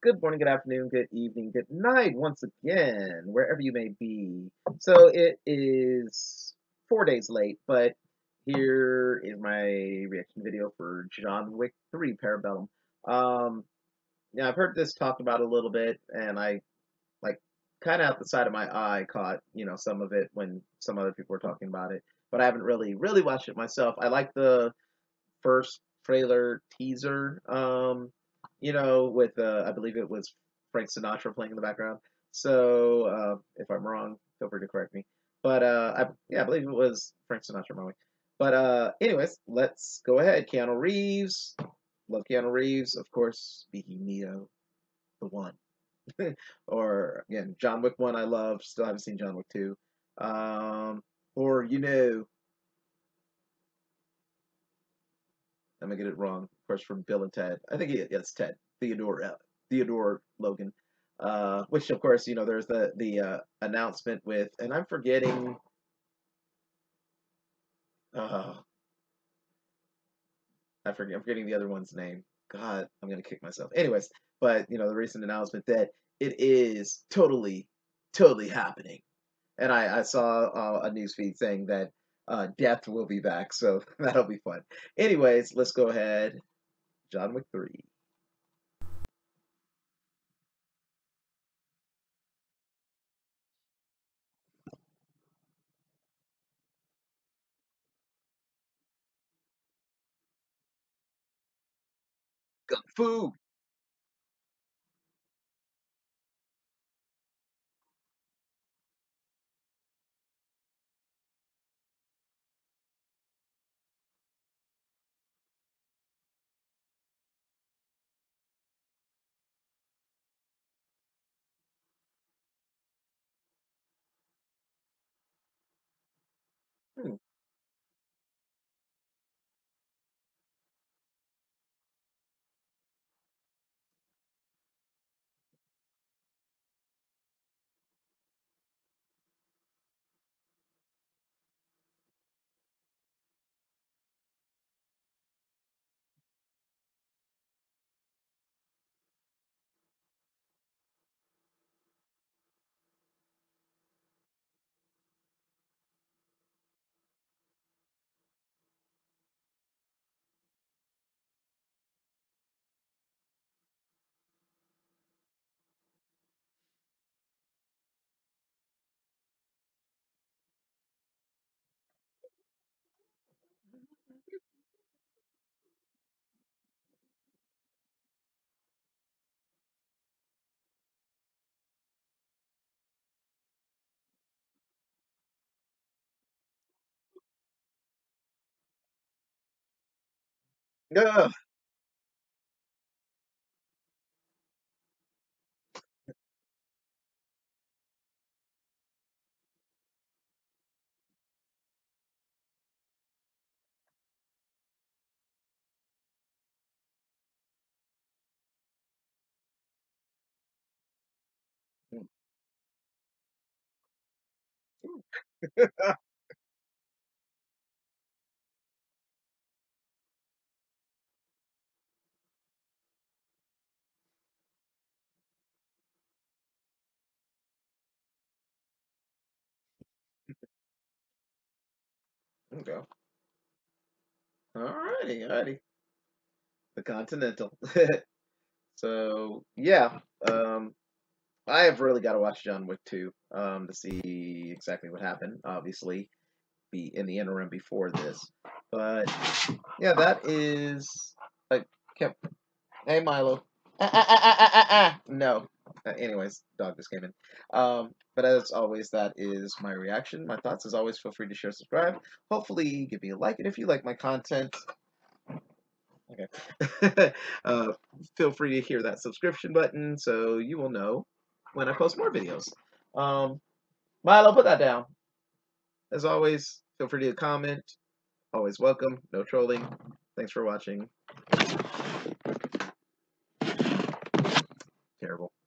good morning, good afternoon, good evening, good night once again, wherever you may be. So it is 4 days late, but here is my reaction video for John Wick 3 Parabellum. Um, yeah, I've heard this talked about a little bit, and I like kind of out the side of my eye caught, some of it when some other people were talking about it, but I haven't really watched it myself. I like the first trailer teaser, with I believe it was Frank Sinatra playing in the background. So if I'm wrong, feel free to correct me. But I believe it was Frank Sinatra movie. But anyways, let's go ahead. Keanu Reeves, love Keanu Reeves, of course. Speaking Neo, the one, or again John Wick 1. I love. Still haven't seen John Wick 2. Or I'm gonna get it wrong. Of course, from Bill and Ted. I think it's Ted. Theodore Logan. Which of course, there's the announcement with, and I'm forgetting. Uh, I'm forgetting the other one's name. God, I'm gonna kick myself. Anyways, but the recent announcement that it is totally happening, and I saw a news feed saying that Death will be back, so that'll be fun. Anyways, let's go ahead. John Wick 3. Kung Fu. Hmm. Ugh. Okay. Alrighty. The Continental. So yeah, I have really got to watch John Wick 2 to see exactly what happened. Obviously, be in the interim before this, but yeah, that is. I kept. Hey Milo. No. Anyways, dog just came in. But as always, that is my reaction. My thoughts, as always, feel free to share, subscribe. Hopefully, give me a like, and if you like my content, okay. uh, feel free to hear that subscription button so you will know when I post more videos. Um, Milo, put that down. As always, feel free to comment. Always welcome. No trolling. Thanks for watching. Terrible.